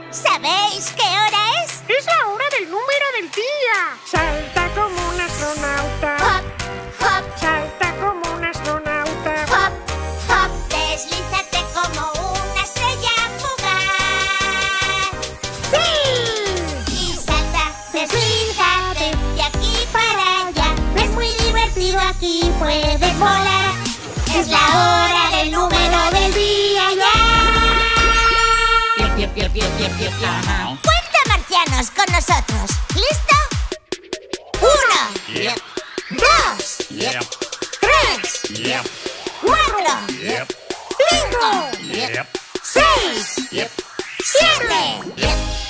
¿Sabéis qué hora es? Es la hora del número del día. Salta como un astronauta. Hop, hop, Salta como un astronauta. hop, hop. Deslízate como una estrella fugaz. ¡Sí! Y salta, deslízate de aquí para allá. Es muy divertido aquí, puedes volar. Es la hora del número del día ya. Cuenta marcianos con nosotros. ¿Listo? 1, 2, 3, 4, 5, 6, 7,